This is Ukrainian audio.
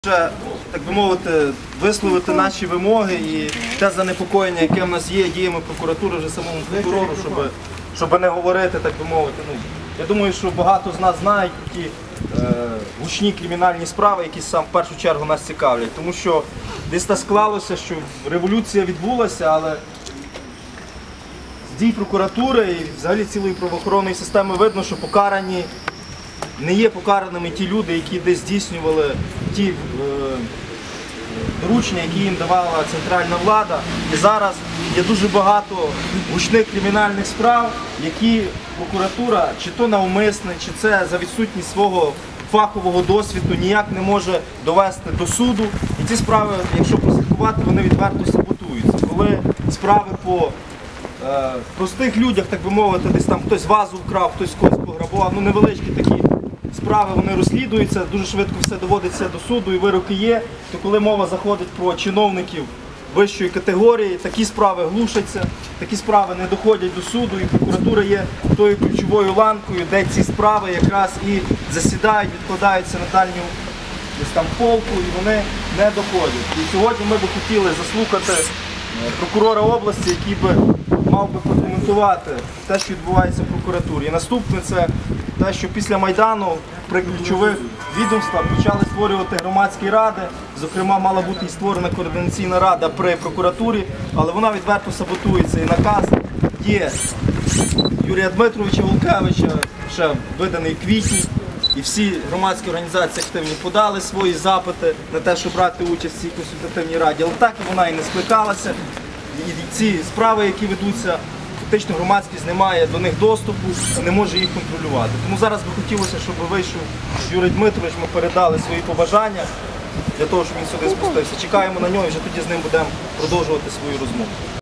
Так би мовити, висловити наші вимоги і те занепокоєння, яке в нас є, діями прокуратури, вже самому прокурору, щоб не говорити, так би мовити. Я думаю, що багато з нас знають ті гучні кримінальні справи, які сам в першу чергу нас цікавлять. Тому що десь так склалося, що революція відбулася, але з дій прокуратури і взагалі цілої правоохоронної системи видно, що покарані не є покараними ті люди, які десь здійснювали ті доручення, які їм давала центральна влада. І зараз є дуже багато гучних кримінальних справ, які прокуратура, чи то навмисне, чи це за відсутність свого фахового досвіду, ніяк не може довести до суду. І ці справи, якщо прослідкувати, вони відверто саботуються. Коли справи по простих людях, так би мовити, десь там хтось вазу вкрав, хтось когось пограбував, невеличкі такі справи, вони розслідуються, дуже швидко все доводиться до суду і вироки є, то коли мова заходить про чиновників вищої категорії, такі справи глушаться, такі справи не доходять до суду, і прокуратура є тою ключовою ланкою, де ці справи якраз і засідають, відкладаються на дальню десь там полку, і вони не доходять. І сьогодні ми б хотіли заслухати прокурора області, який би мав би прокоментувати те, що відбувається в прокуратурі. І наступне – це те, що після Майдану при ключових відомствах почали створювати громадські ради. Зокрема, мала бути і створена координаційна рада при прокуратурі, але вона відверто саботується. І наказ є Юрія Дмитровича Волкевича, ще виданий в квітні. І всі громадські організації активні подали свої запити на те, щоб брати участь в цій консультативній раді. Але так вона і не скликалася. І ці справи, які ведуться, фактично громадськість не має до них доступу, не може їх контролювати. Тому зараз би хотілося, щоб вийшов Юрій Дмитрович, ми передали свої побажання для того, щоб він сюди спустився. Чекаємо на нього і вже тоді з ним будемо продовжувати свою розмову.